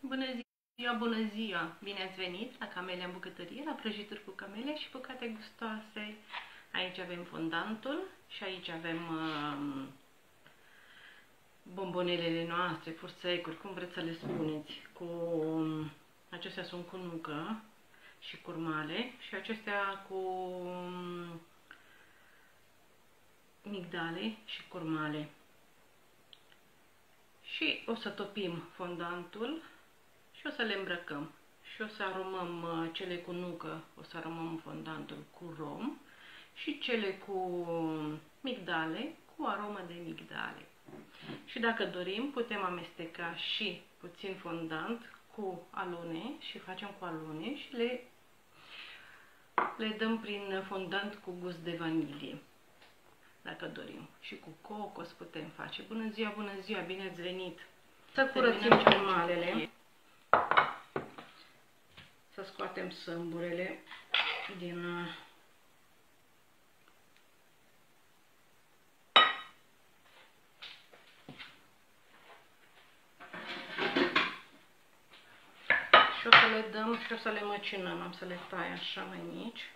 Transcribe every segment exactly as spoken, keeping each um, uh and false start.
Bună ziua, bună ziua! Bine ați venit la Camelia în bucătărie, la prăjituri cu camele și bucate gustoase. Aici avem fondantul și aici avem uh, bombonelele noastre, fursecuri, cum vreți să le spuneți. Cu, acestea sunt cu nucă și curmale și acestea cu migdale și curmale. Și o să topim fondantul și o să le îmbrăcăm. Și o să aromăm cele cu nucă, o să aromăm fondantul cu rom și cele cu migdale cu aromă de migdale. Și dacă dorim, putem amesteca și puțin fondant cu alune și facem cu alune și le, le dăm prin fondant cu gust de vanilie. Dacă dorim. Și cu cocos putem face. Bună ziua, bună ziua, bine ați venit! Să curățim curmalele. Să scoatem sâmburele din și o să le dăm și o să le măcinăm. Am să le tai așa mai mici.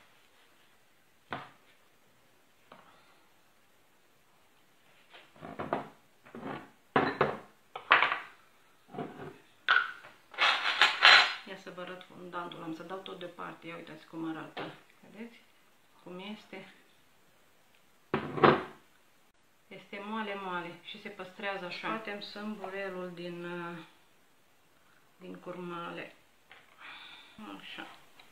Să vă arăt fondantul, am să dau tot deoparte, ia uitați cum arată, vedeți cum este, este moale moale și se păstrează așa. Scoatem sâmburelul din, din curmale, așa.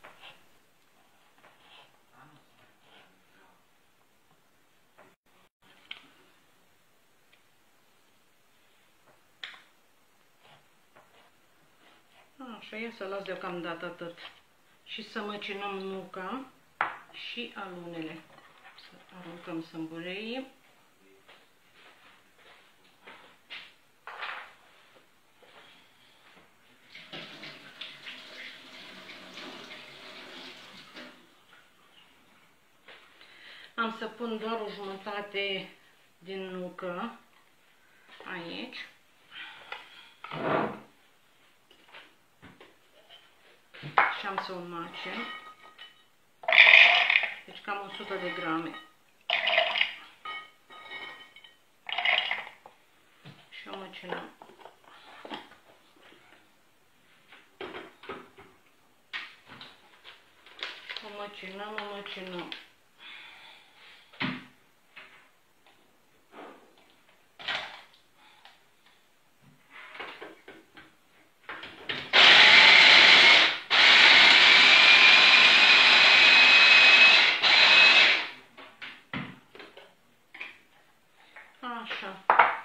Așa, ia să las deocamdată atât. Și să măcinăm nuca și alunele. Să aruncăm sâmbureii. Am să pun doar o jumătate din nucă aici. Și am să o macin. Deci cam o sută de grame. Și o măcinăm. O măcinăm, o măcinăm. Așa.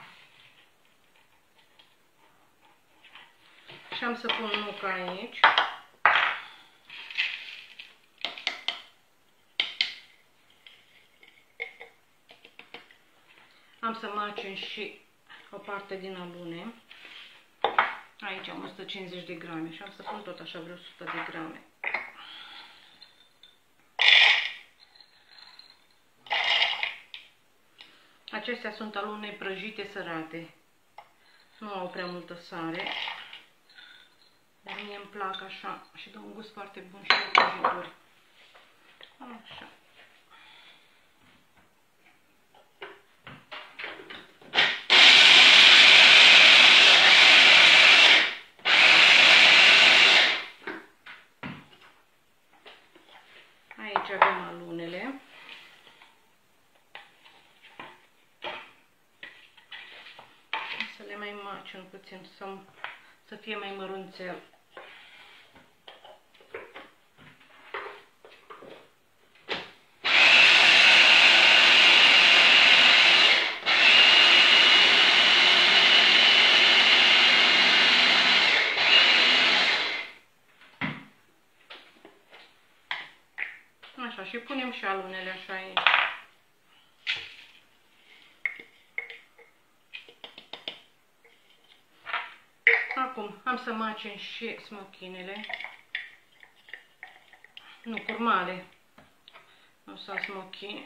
Și am să pun nuca aici. Am să macin și o parte din alune. Aici am o sută cincizeci de grame și am să pun tot așa vreo o sută de grame. Acestea sunt alune prăjite sărate. Nu au prea multă sare. Dar mie îmi plac așa și dă un gust foarte bun și la prăjituri. Așa. Aici avem alunele. Să le mai macin puțin, să, să fie mai mărunțel. Așa, și punem și alunele așa aici. Acum am să macin și smochinele, nu, curmale, nu sunt smochine,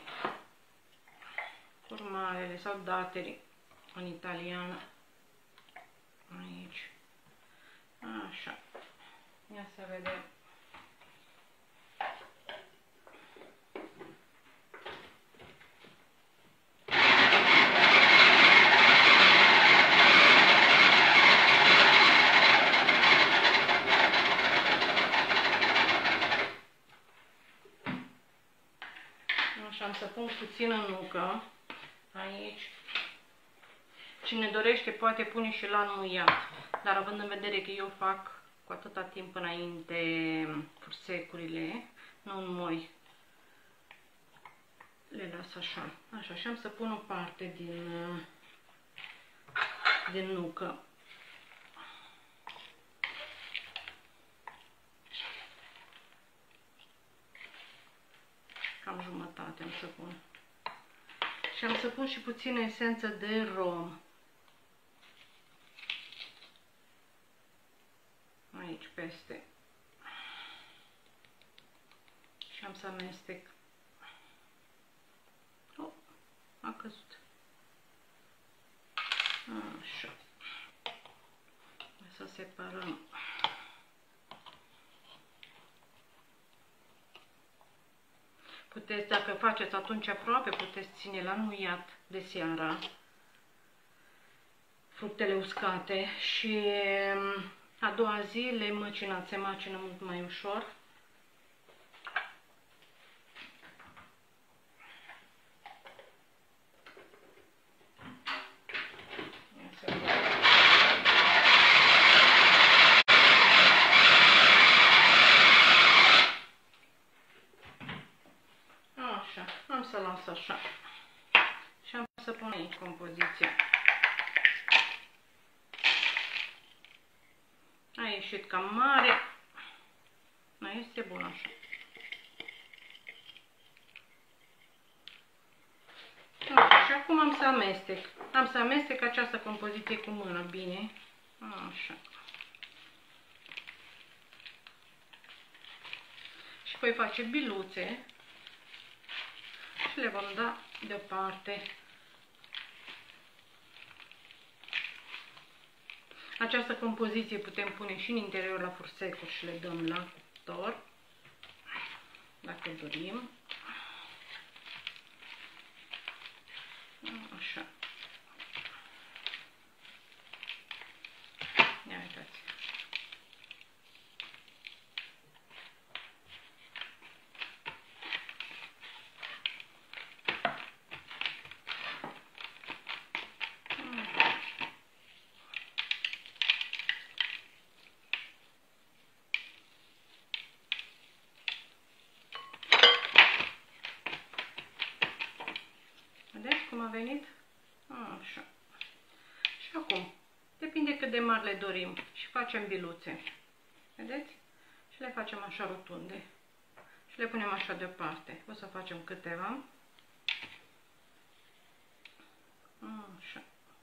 curmalele sau dateri în italiană, aici, așa. vedem. Așa, am să pun puțină nucă aici. Cine dorește poate pune și la înmuiat, dar având în vedere că eu fac cu atâta timp înainte fursecurile, nu înmoi, le las așa. Așa, și am să pun o parte din, din nucă. Cam jumătate am să pun. Și am să pun și puțină esență de rom. Aici peste. Și am să amestec. Oh, a căzut. Așa. Să separăm. Puteți, dacă faceți atunci aproape, puteți ține la înmuiat de seara fructele uscate și a doua zi le măcinați, se macină mult mai ușor. Așa, am să las așa și am să pun aici compoziția. A ieșit cam mare, nu este bun așa. Așa, și acum am să amestec. Am să amestec această compoziție cu mână bine. Așa. Și voi face biluțe și le vom da deoparte. Această compoziție putem pune și în interior la fursecuri și le dăm la cuptor, dacă dorim. Așa. Ia uitați. Vedeți cum a venit? Așa. Și acum, depinde cât de mari le dorim și facem biluțe. Vedeți? Și le facem așa rotunde. Și le punem așa deoparte. O să facem câteva. Așa.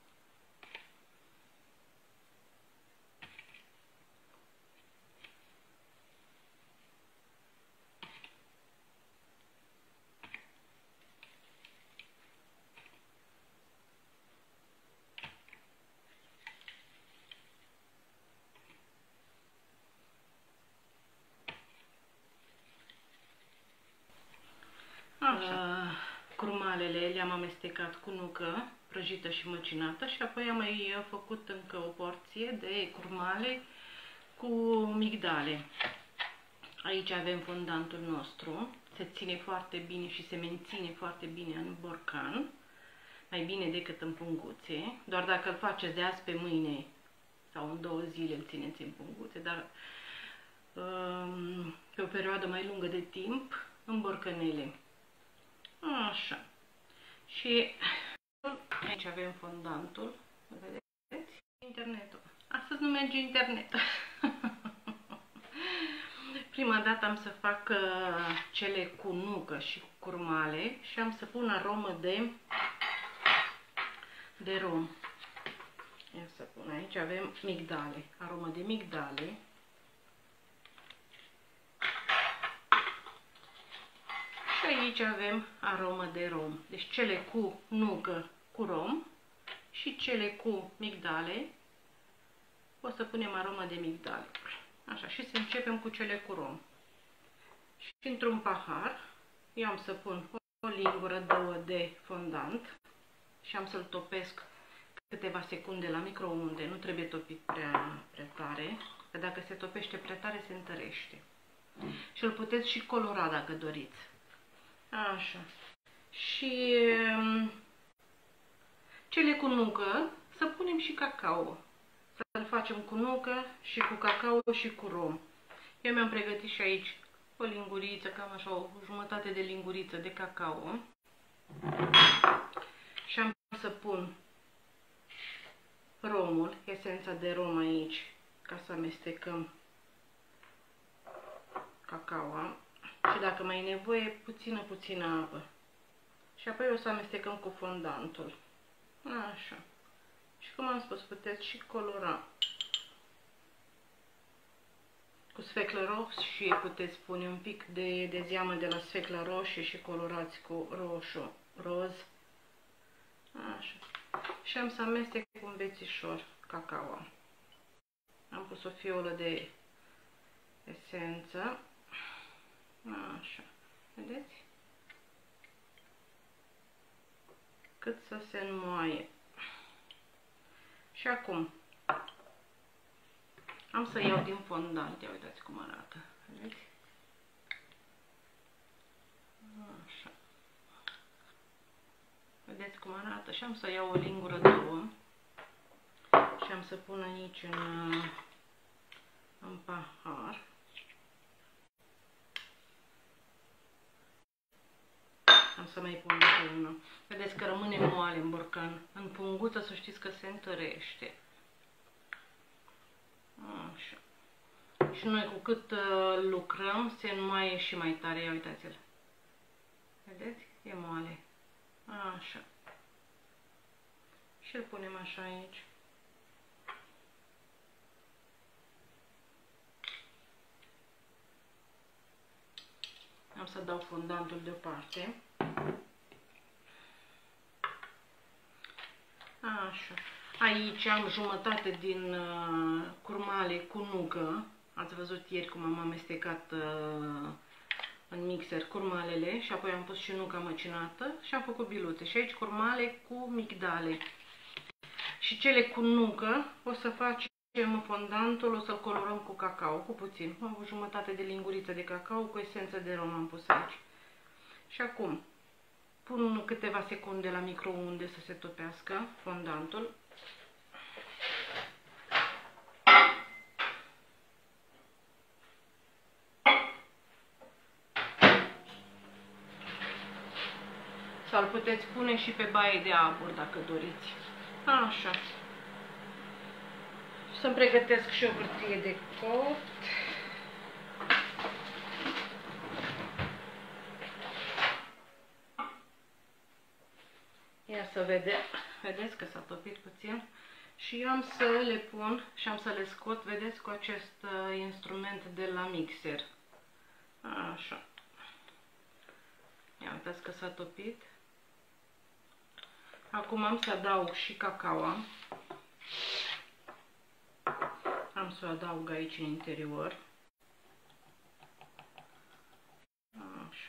Așa. Curmalele le-am amestecat cu nucă prăjită și măcinată și apoi am mai făcut încă o porție de curmale cu migdale. Aici avem fondantul nostru, se ține foarte bine și se menține foarte bine în borcan, mai bine decât în punguțe, doar dacă îl faceți de azi pe mâine sau în două zile îl țineți în punguțe, dar um, pe o perioadă mai lungă de timp în borcanele. Așa. Și aici avem fondantul. Vedeți? Internetul. Astăzi nu merge internetul. Prima dată am să fac uh, cele cu nucă și cu curmale și am să pun aromă de de rom. Ia să pun aici, avem migdale, aromă de migdale. Și aici avem aromă de rom. Deci cele cu nucă cu rom și cele cu migdale o să punem aromă de migdale. Așa, și să începem cu cele cu rom. Și într-un pahar eu am să pun o lingură, două de fondant și am să-l topesc câteva secunde la microunde. Nu trebuie topit prea, prea tare, că dacă se topește prea tare se întărește. Și îl puteți și colora dacă doriți. Așa. Și cele cu nucă, să punem și cacao. Să-l facem cu nucă și cu cacao și cu rom. Eu mi-am pregătit și aici o linguriță, cam așa, o jumătate de linguriță de cacao. Și am să pun romul, esența de rom aici, ca să amestecăm cacao. Și dacă mai e nevoie, puțină, puțină apă. Și apoi o să amestecăm cu fondantul. Așa. Și cum am spus, puteți și colora cu sfeclă roșie, puteți pune un pic de, de zeamă de la sfeclă roșie și colorați cu roșu, roz. Așa. Și am să amestec cu un bețișor cacao. Am pus o fiolă de esență. Așa. Vedeți? Cât să se înmoaie. Și acum am să iau din fondant. Ia uitați cum arată. Vedeți? Așa. Vedeți cum arată? Și am să iau o lingură, două. Și am să pun aici în, în pahar. Am să mai pun una. Vedeți că rămâne moale în borcan. În punguță să știți că se întărește. Așa. Și noi cu cât uh, lucrăm, se înmoaie și mai tare. Ia uitați-l. Vedeți? E moale. Așa. Și îl punem așa aici. Am să dau fondantul deoparte. Așa. Aici am jumătate din uh, curmale cu nucă. Ați văzut ieri cum am amestecat uh, în mixer curmalele și apoi am pus și nuca măcinată și am făcut biluțe. Și aici curmale cu migdale. Și cele cu nucă o să facem fondantul, o să-l colorăm cu cacao, cu puțin. O jumătate de linguriță de cacao cu esență de rom am pus aici. Și acum pun câteva secunde la microunde să se topească fondantul. Sau îl puteți pune și pe baie de abur dacă doriți. Așa. Să-mi pregătesc și o hârtie de copt. Ia să vedem. Vedeți că s-a topit puțin. Și eu am să le pun și am să le scot, vedeți, cu acest uh, instrument de la mixer. Așa. Ia uitați că s-a topit. Acum am să adaug și cacao. Am să o adaug aici în interior. Așa.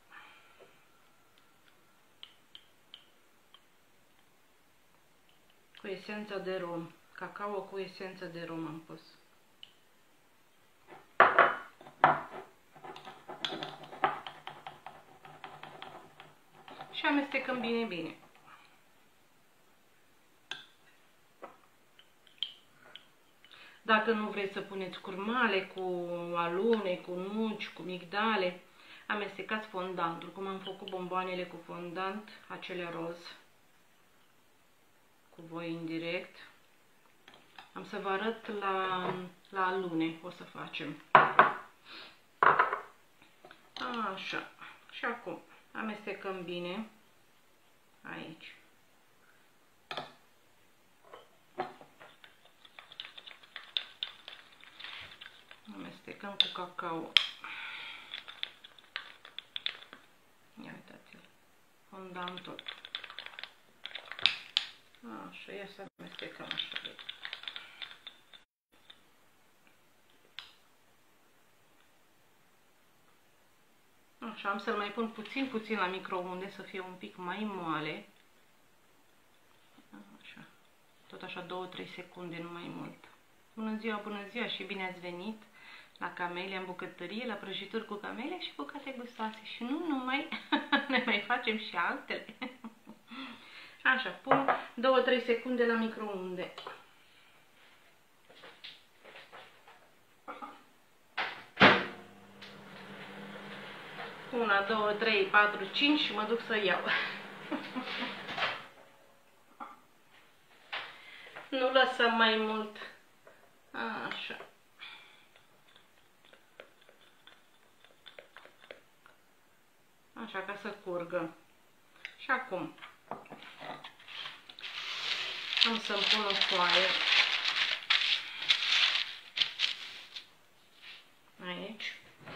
Cu esența de rom. Cacao cu esență de rom am pus. Și amestecăm bine, bine. Dacă nu vreți să puneți curmale cu alune, cu nuci, cu migdale, amestecați fondantul, cum am făcut bomboanele cu fondant, acelea roz, cu voi în direct. Am să vă arăt la, la alune, o să facem. Așa. Și acum amestecăm bine aici. Amestecăm cu cacao. Ia uitați-l. Fondantul. Așa, ia să amestecăm așa. Așa, am să-l mai pun puțin, puțin la microunde, să fie un pic mai moale. Așa. Tot așa două trei secunde, nu mai mult. Bună ziua, bună ziua și bine ați venit la Camelia în bucătărie, la prăjituri cu camelia și bucate gustoase. Și nu numai, ne mai facem și altele. Așa, pun două trei secunde la microunde. unu, doi, trei, patru, cinci și mă duc să iau. Nu lăsăm mai mult. Așa. Așa, ca să curgă. Și acum am să-mi pun o foaie aici.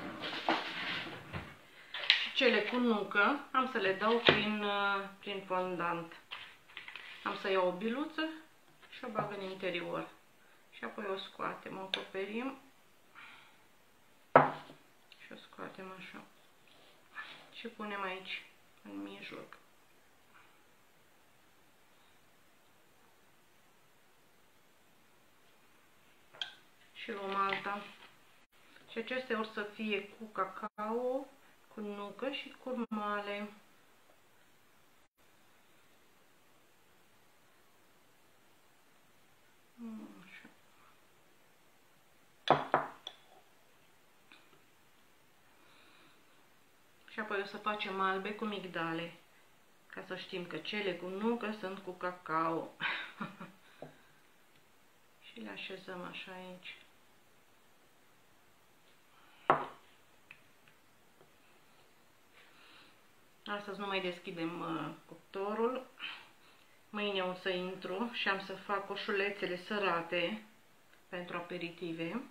Și cele cu nucă am să le dau prin, prin fondant. Am să iau o biluță și o bag în interior. Și apoi o scoatem, o acoperim și o scoatem așa. Și punem aici, în mijloc. Și luăm alta. Și acestea or să fie cu cacao, cu nucă și curmale. Așa. Și apoi o să facem albe cu migdale, ca să știm că cele cu nucă sunt cu cacao. Și le așezăm așa aici. Astăzi nu mai deschidem uh, cuptorul. Mâine o să intru și am să fac coșulețele sărate pentru aperitive.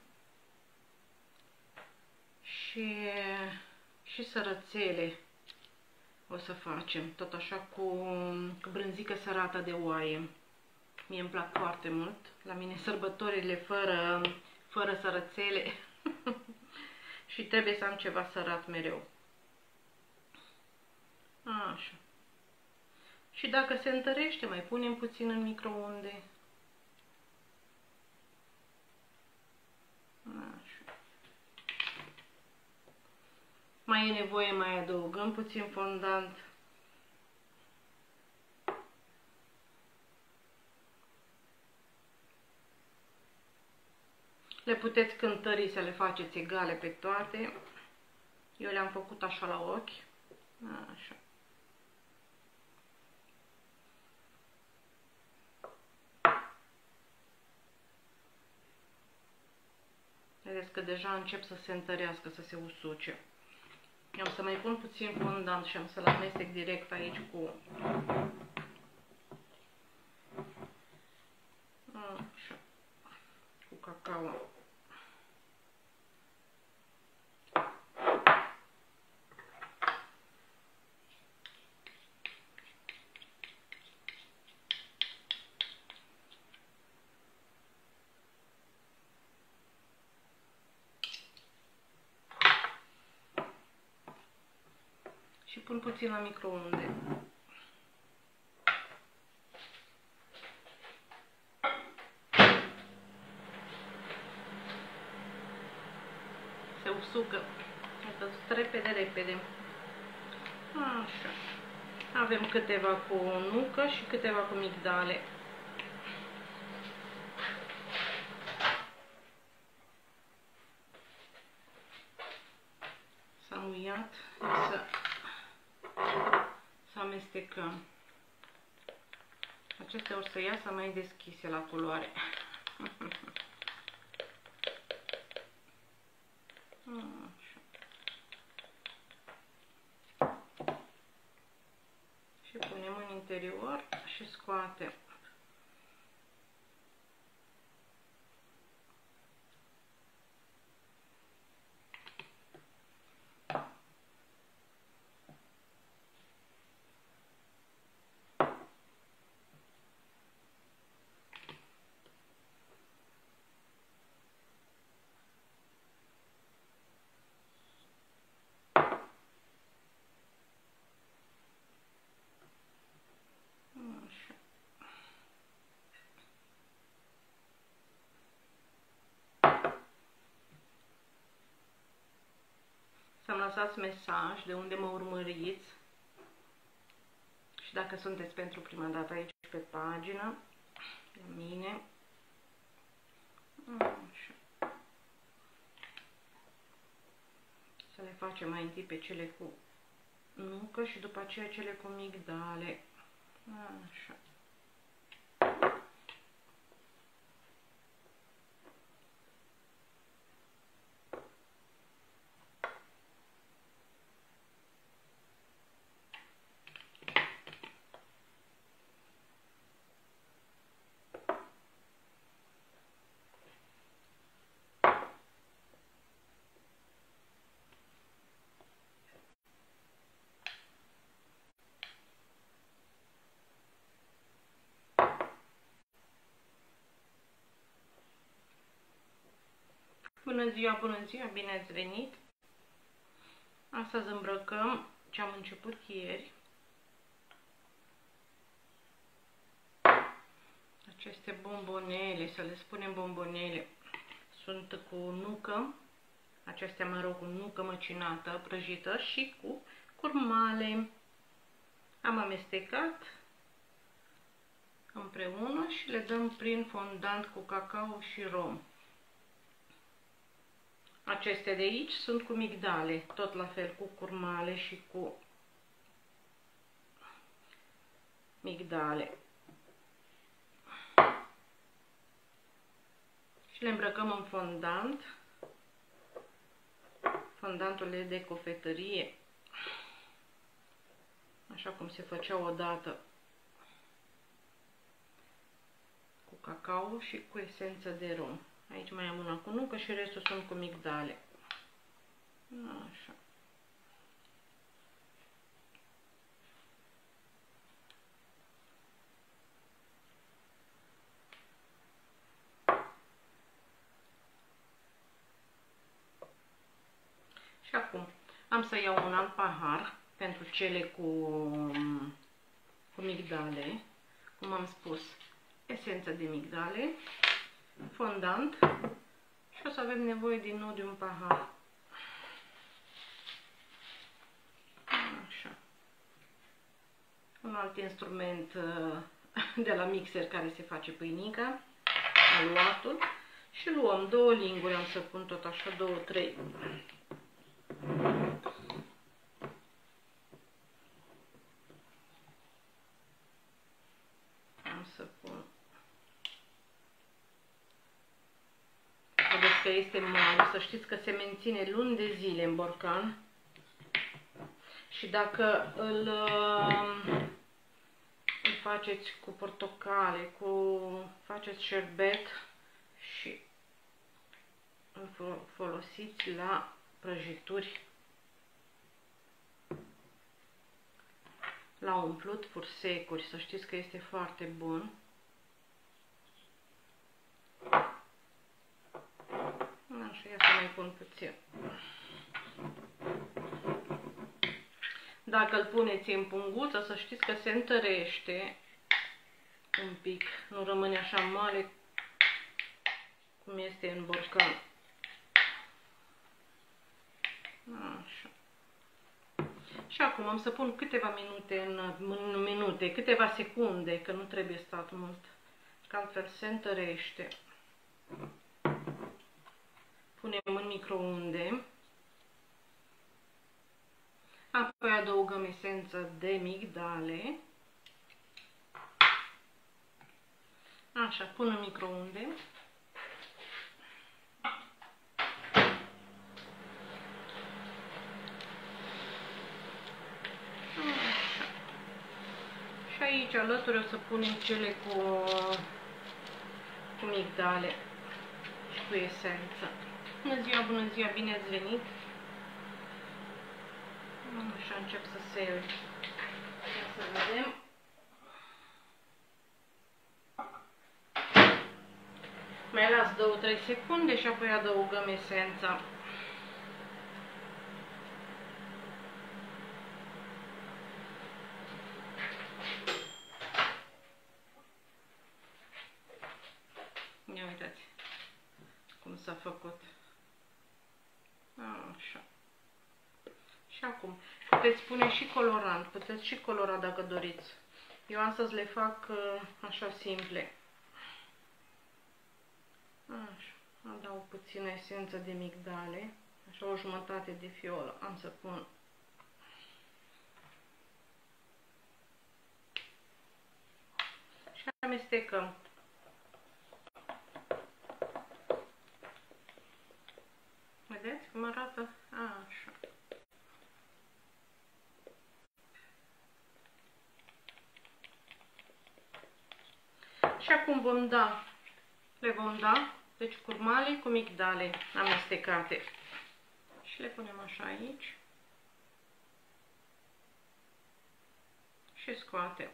Și, și sărățele o să facem, tot așa cu, cu brânzică sărată de oaie. Mie îmi plac foarte mult. La mine sărbătorile fără, fără sărățele. Și trebuie să am ceva sărat mereu. Așa. Și dacă se întărește, mai punem puțin în microunde. Așa. Mai e nevoie, mai adăugăm puțin fondant. Le puteți cântări să le faceți egale pe toate. Eu le-am făcut așa la ochi. Așa. Vedeți că deja încep să se întărească, să se usuce. Eu am să mai pun puțin fondant și am să-l amestec direct aici cu... Așa. Cu cacao. Și pun puțin la microunde. Se usucă. Repede, repede. Așa. Avem câteva cu nucă și câteva cu migdale. S-a muiat. Să, să amestecăm. Acestea o să iasă mai deschise la culoare. Așa. Și punem în interior și scoatem. lăsați mesaj de unde mă urmăriți și dacă sunteți pentru prima dată aici pe pagină, la mine. Așa. Să le facem mai întâi pe cele cu nucă și după aceea cele cu migdale. Așa. Bună ziua, bună ziua, bine ați venit! Astăzi îmbrăcăm ce am început ieri. Aceste bombonele, să le spunem bombonele, sunt cu nucă. Acestea, mă rog, cu nucă măcinată, prăjită și cu curmale. Am amestecat împreună și le dăm prin fondant cu cacao și rom. Acestea de aici sunt cu migdale, tot la fel cu curmale și cu migdale. Și le îmbrăcăm în fondant. Fondantul e de cofetărie, așa cum se făcea odată, cu cacao și cu esență de rom. Aici mai am una cu nucă și restul sunt cu migdale. Așa. Și acum am să iau un alt pahar pentru cele cu, cu migdale. Cum am spus, esență de migdale, fondant și o să avem nevoie din nou de un pahar. Așa. Un alt instrument de la mixer care se face pâinica, aluatul, și luăm două linguri, am să pun tot așa, două, trei. Am să pun. Vedeți că este mare, să știți că se menține luni de zile în borcan și dacă îl, îl faceți cu portocale, cu faceți șerbet și îl folosiți la prăjituri, la umplut fursecuri, să știți că este foarte bun. Așa, ia să mai pun puțin. Dacă îl puneți în punguță, să știți că se întărește un pic, nu rămâne așa moale cum este în borcan. Așa. Și acum am să pun câteva minute, în, în minute, câteva secunde, că nu trebuie stat mult, că altfel se întărește. Punem în microunde. Apoi adăugăm esență de migdale. Așa, pun în microunde. Așa. Și aici alături o să punem cele cu, cu migdale și cu esență. Bună ziua, bună ziua, bine ați venit! Așa încep să se... Ia să vedem. Mai las două trei secunde și apoi adăugăm esența. Ia uitați cum s-a făcut. Așa. Și acum, puteți pune și colorant, puteți și colora dacă doriți. Eu astăzi le fac uh, așa simple. Așa, adaug puțină esență de migdale, așa o jumătate de fiolă am să pun. Și amestecăm. Vedeți cum arată? Așa. Și acum vom da, le vom da, deci curmale cu migdale amestecate. Și le punem așa aici. Și scoatem.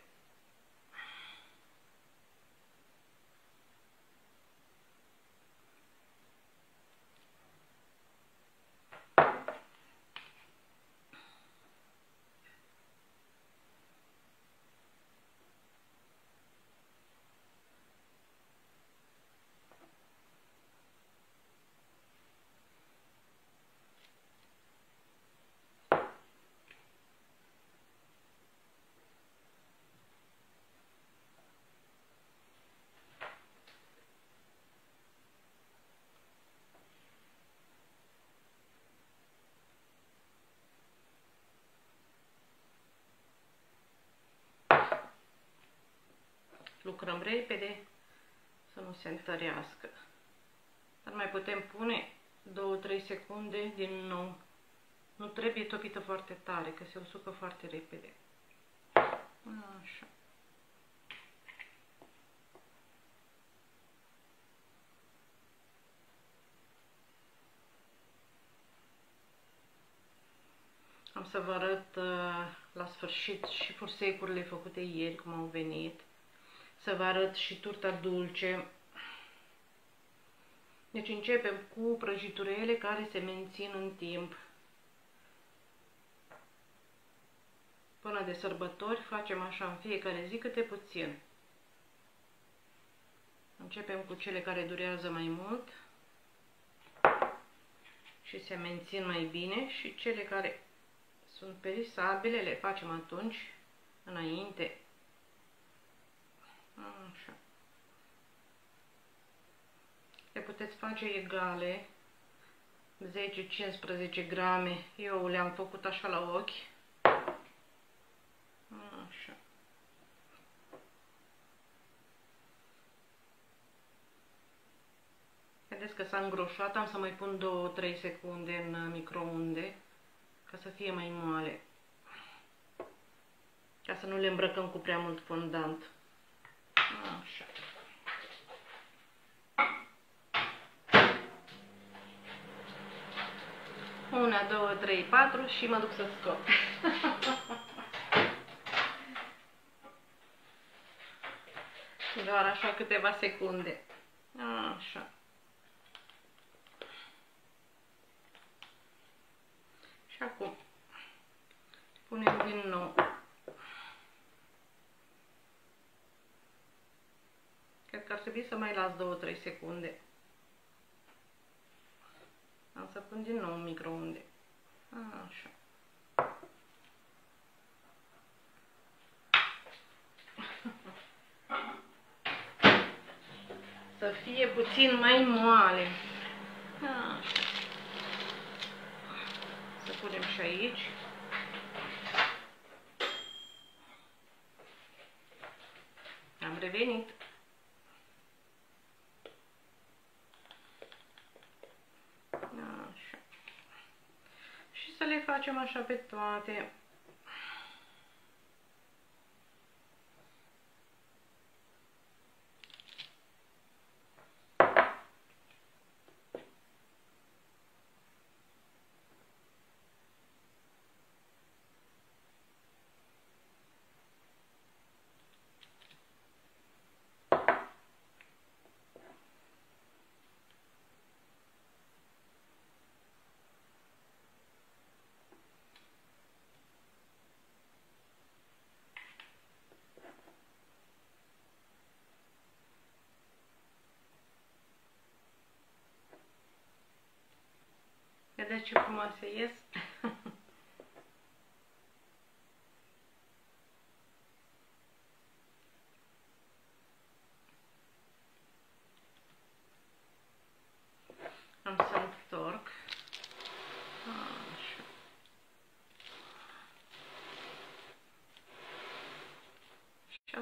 Lucrăm repede să nu se întărească. Dar mai putem pune două trei secunde din nou. Nu trebuie topită foarte tare, că se usucă foarte repede. Așa. Am să vă arăt uh, la sfârșit și fursecurile făcute ieri, cum au venit. Să vă arăt și turta dulce. Deci începem cu prăjiturile care se mențin în timp. Până de sărbători facem așa în fiecare zi câte puțin. Începem cu cele care durează mai mult și se mențin mai bine și cele care sunt perisabile le facem atunci, înainte. Așa. Le puteți face egale, zece cincisprezece grame, eu le-am făcut așa la ochi. Așa. Vedeți că s-a îngroșat, am să mai pun două trei secunde în microunde, ca să fie mai moale. Ca să nu le îmbrăcăm cu prea mult fondant. Așa. Una, două, trei, patru și mă duc să scot. Doar așa câteva secunde. Așa. Și acum punem din nou. Cred că ar trebui să mai las două trei secunde. Am să pun din nou în microunde. Așa. Să fie puțin mai moale. Așa. Să punem și aici. Am revenit. Așa. Și să le facem așa pe toate. Vedeți ce frumoase ies?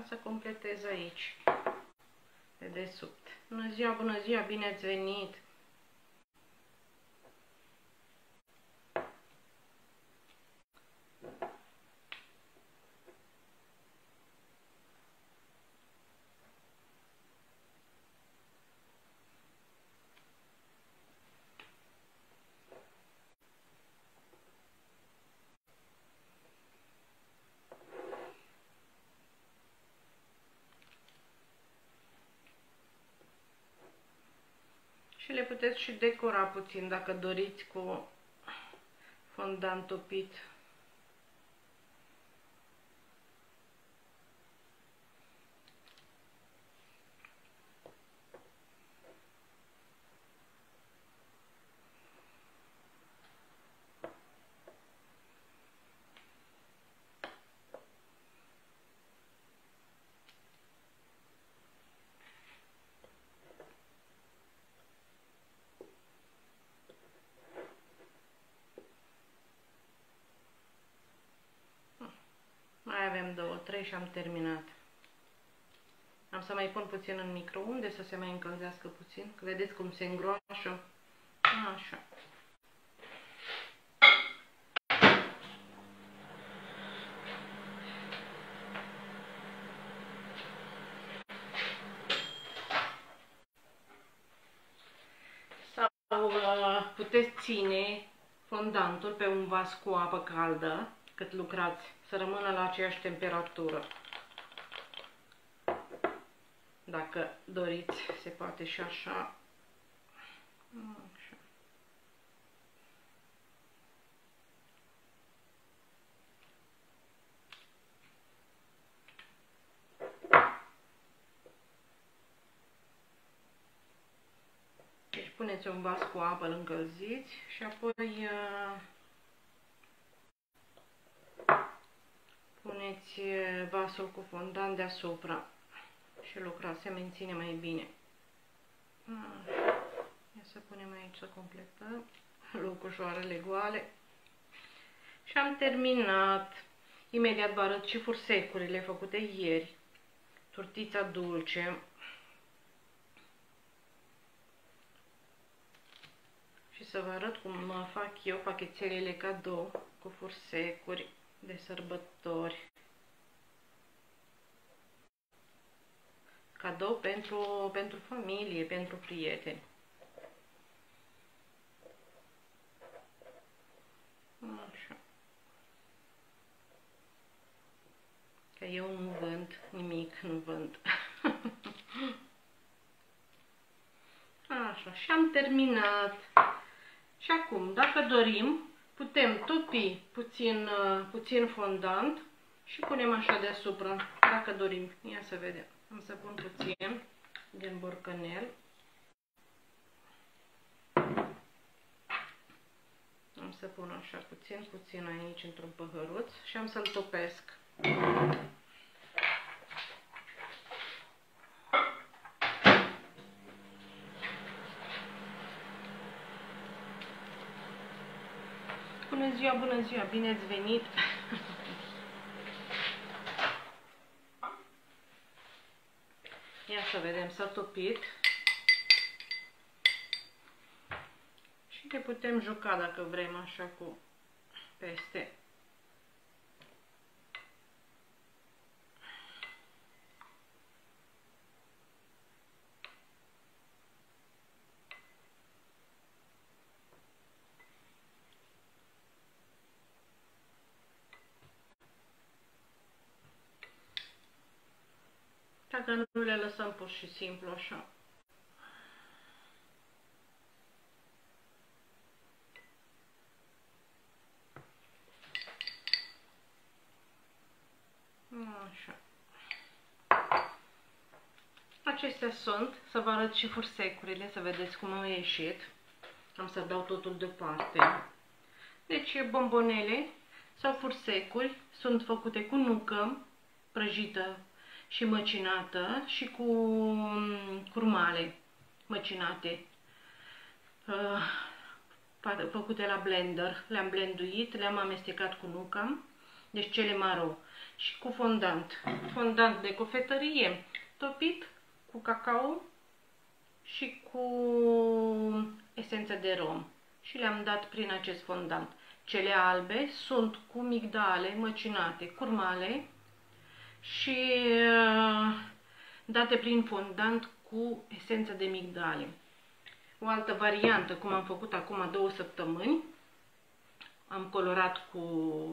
ca să completez aici, de desubt. Bună ziua, bună ziua, bine ați venit! Și le puteți și decora puțin dacă doriți cu fondant topit. Mai avem două, trei și am terminat. Am să mai pun puțin în microunde să se mai încălzească puțin, că vedeți cum se îngroașă. Așa. Sau uh, puteți ține fondantul pe un vas cu apă caldă cât lucrați, să rămână la aceeași temperatură. Dacă doriți, se poate și așa. Așa. Deci puneți un vas cu apă, îl încălziți și apoi uh, puneți vasul cu fondant deasupra și lucrați, se menține mai bine. Așa. Ia să punem aici să completăm locușoarele goale. Și am terminat. Imediat vă arăt și fursecurile făcute ieri. Turtița dulce. Și să vă arăt cum fac eu pachetelele cadou cu fursecuri de sărbători. Cadou pentru, pentru familie, pentru prieteni. Așa. Că eu nu vând nimic, nu vând. Așa, și am terminat. Și acum, dacă dorim, putem topi puțin, puțin fondant și punem așa deasupra, dacă dorim. Ia să vedem. Am să pun puțin din borcanel. Am să pun așa puțin, puțin aici într-un păhăruț și am să-l topesc. Bună ziua, bună ziua, bine ați venit! Ia să vedem, s-a topit. Și le putem juca dacă vrem așa cu peste. Dacă nu le lăsăm pur și simplu așa. Așa. Acestea sunt, să vă arăt și fursecurile, să vedeți cum au ieșit. Am să dau totul deoparte. Deci bombonele sau fursecuri sunt făcute cu nucă prăjită și măcinată și cu curmale măcinate, făcute la blender. Le-am blenduit, le-am amestecat cu nucă deci cele maro, și cu fondant. Fondant de cofetărie topit cu cacao și cu esență de rom. Și le-am dat prin acest fondant. Cele albe sunt cu migdale măcinate, curmale și date prin fondant cu esență de migdale. O altă variantă, cum am făcut acum două săptămâni, am colorat cu,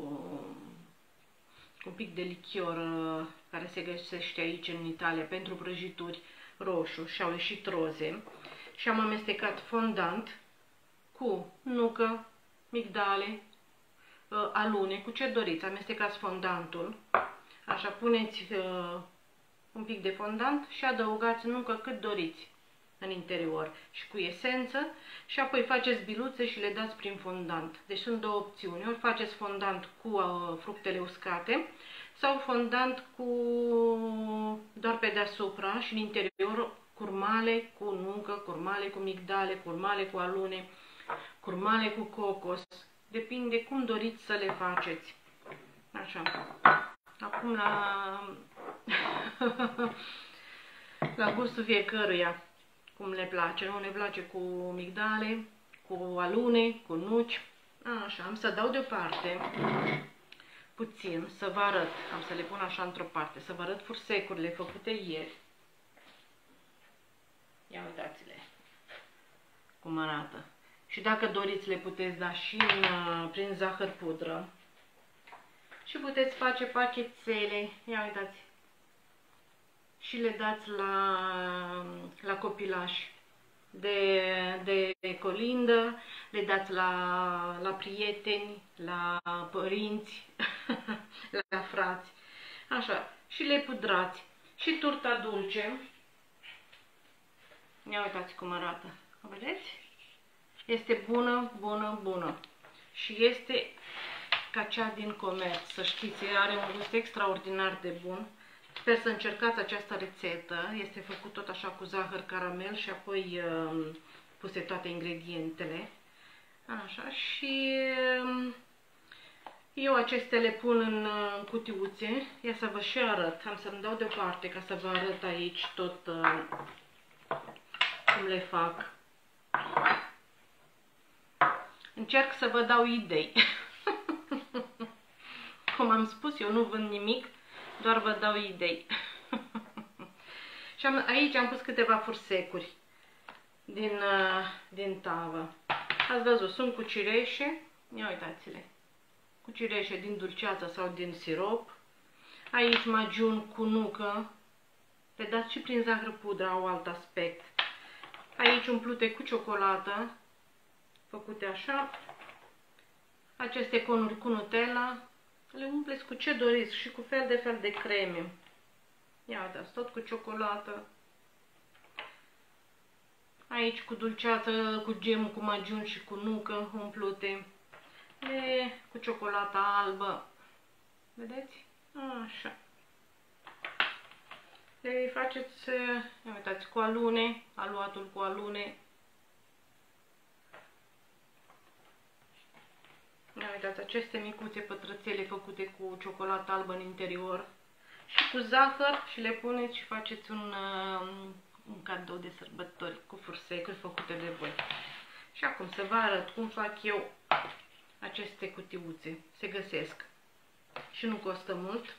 cu un pic de lichior care se găsește aici în Italia pentru prăjituri, roșu, și au ieșit roze, și am amestecat fondant cu nucă, migdale, alune, cu ce doriți. Amestecați fondantul, așa, puneți uh, un pic de fondant și adăugați nucă cât doriți în interior și cu esență, și apoi faceți biluțe și le dați prin fondant. Deci sunt două opțiuni: ori faceți fondant cu uh, fructele uscate sau fondant cu doar pe deasupra și în interior curmale cu nucă, curmale cu migdale, curmale cu alune, curmale cu cocos. Depinde cum doriți să le faceți. Așa. Acum la, la gustul fiecăruia, cum le place. Nu ne place cu migdale, cu alune, cu nuci. Așa, am să dau deoparte puțin, să vă arăt. Am să le pun așa într-o parte, să vă arăt fursecurile făcute ieri. Ia uitați-le cum arată. Și dacă doriți, le puteți da și în, prin zahăr pudră. Și puteți face pachețele. Ia uitați. Și le dați la, la copilași de, de colindă, le dați la, la prieteni, la părinți, la frați. Așa. Și le pudrați. Și turta dulce. Ia uitați cum arată. Vedeți? Este bună, bună, bună. Și este ca cea din comerț, să știți, are un gust extraordinar de bun. Sper să încercați această rețetă. Este făcut tot așa cu zahăr, caramel și apoi uh, puse toate ingredientele. Așa, și uh, eu acestea le pun în uh, cutiuțe. Ia să vă și arăt. Am să-mi dau deoparte ca să vă arăt aici tot uh, cum le fac. Încerc să vă dau idei. Cum am spus, eu nu vând nimic, doar vă dau idei. Și am, aici am pus câteva fursecuri din, uh, din tavă. Ați văzut, sunt cu cireșe. Ia uitați-le. Cu cireșe din dulceață sau din sirop. Aici magiun cu nucă. Le dați și prin zahăr pudră, au alt aspect. Aici umplute cu ciocolată, făcute așa. Aceste conuri cu Nutella, le umpleți cu ce doriți și cu fel de fel de creme. Ia uitați, tot cu ciocolată. Aici cu dulceață, cu gem, cu magiun și cu nucă umplute. Le, cu ciocolată albă. Vedeți? Așa. Le faceți, ia uitați, cu alune, aluatul cu alune. Ia uitați, aceste micuțe pătrățele făcute cu ciocolată albă în interior și cu zahăr, și le puneți și faceți un, un cadou de sărbători cu fursecuri făcute de voi. Și acum să vă arăt cum fac eu aceste cutiuțe. Se găsesc și nu costă mult.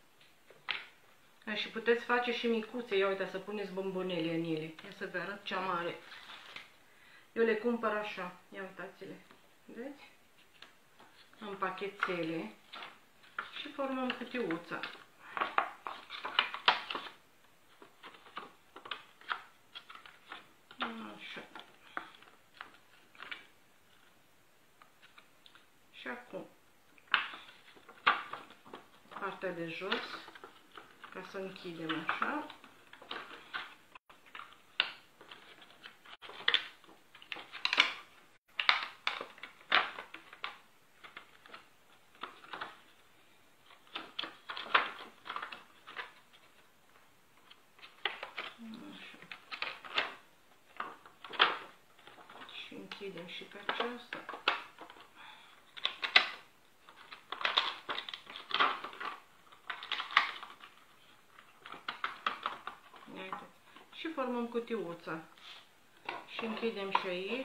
Și puteți face și micuțe. Ia uite, să puneți bombonele în ele. Ia să vă arăt cea mare. Eu le cumpăr așa. Ia uitați-le. Vedeți? În pachețele și formăm cutiuța. Așa. Și acum partea de jos, ca să închidem așa. Și închidem și pe aceasta. formăm cutiuța. Și închidem și aici.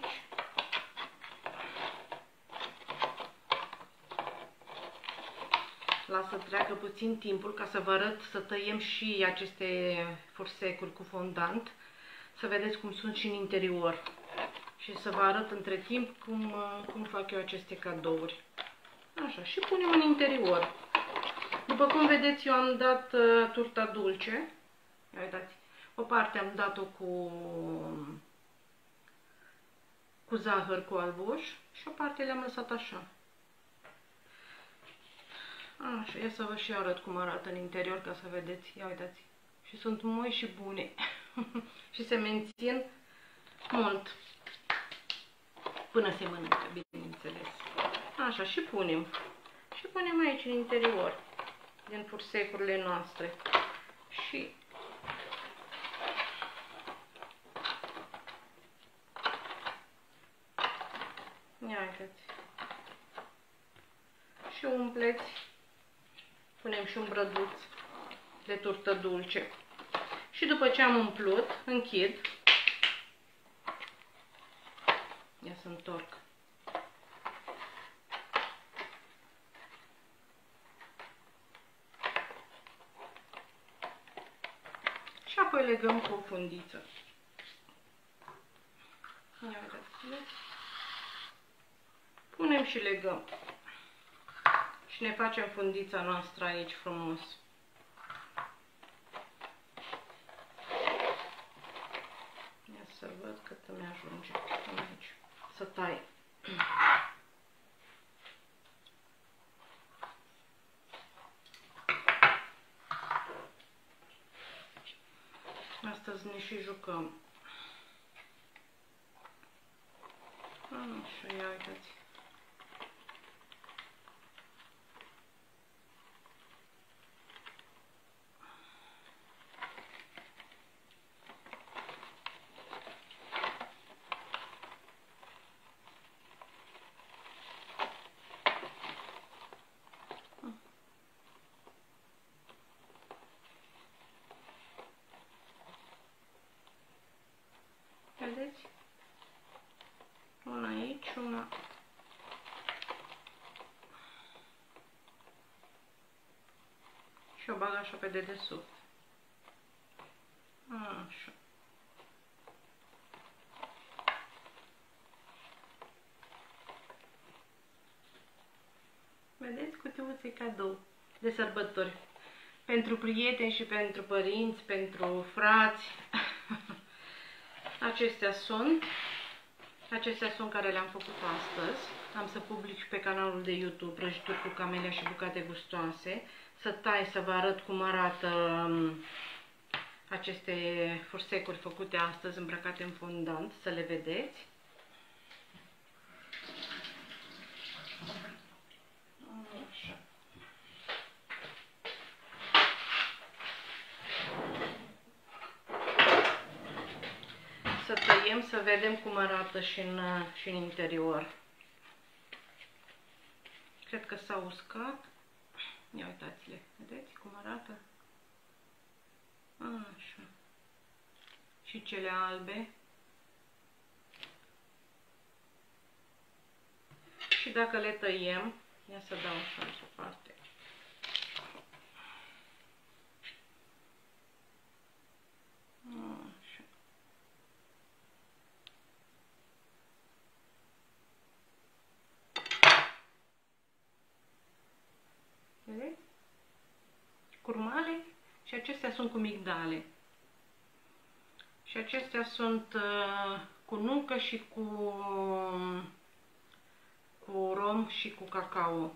Las să treacă puțin timpul ca să vă arăt, să tăiem și aceste fursecuri cu fondant, să vedeți cum sunt și în interior și să vă arăt între timp cum, cum fac eu aceste cadouri. Așa, și punem în interior. După cum vedeți, eu am dat uh, turta dulce. Ia uitați, o parte am dat-o cu, cu zahăr cu albuș și o parte le-am lăsat așa. Așa, ia să vă și arăt cum arată în interior ca să vedeți. Ia uitați. Și sunt moi și bune. Și se mențin mult. Până se mănâncă, bineînțeles. Așa, și punem. Și punem aici în interior. Din fursecurile noastre. Și ia uitați. Și umpleți. Punem și un brăduț de turtă dulce. Și după ce am umplut, închid. Ia să întorc. Și apoi legăm cu o fundiță. Ia uitați. Punem și legăm. Și ne facem fundița noastră aici frumos. Ia să văd cât îmi ajunge aici. Să tai. Astăzi ne și jucăm. Așa, ia uitați. Vedeți? Una aici, una. Și o bag așa pe dedesubt. Așa. Vedeți? Cutiuțe cadou de sărbători. Pentru prieteni și pentru părinți, pentru frați. Acestea sunt. Acestea sunt care le-am făcut astăzi. Am să public și pe canalul de YouTube prăjituri cu camelia și bucate gustoase. Să tai, să vă arăt cum arată aceste fursecuri făcute astăzi, îmbrăcate în fondant, să le vedeți. Așa. Să tăiem, să vedem cum arată și în, și în interior. Cred că s-a uscat. Ia uitați-le, vedeți cum arată? Așa. Și cele albe. Și dacă le tăiem, ia să dau așa într-o parte. Așa. Vedeți? Curmale și acestea sunt cu migdale. Și acestea sunt uh, cu nucă și cu, cu rom și cu cacao.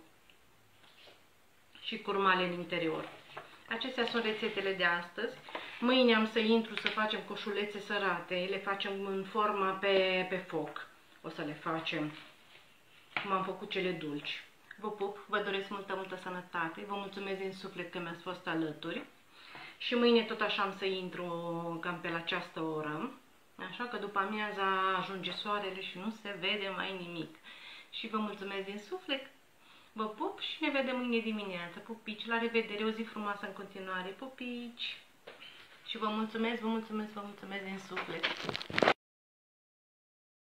Și curmale în interior. Acestea sunt rețetele de astăzi. Mâine am să intru să facem coșulețe sărate. Le facem în forma pe, pe foc. O să le facem cum am făcut cele dulci. Vă pup, vă doresc multă, multă sănătate. Vă mulțumesc din suflet că mi-ați fost alături. Și mâine tot așa am să intru cam pe la această oră. Așa că după amiaza ajunge soarele și nu se vede mai nimic. Și vă mulțumesc din suflet. Vă pup și ne vedem mâine dimineață. Pupici, la revedere, o zi frumoasă în continuare. Pupici! Și vă mulțumesc, vă mulțumesc, vă mulțumesc din suflet.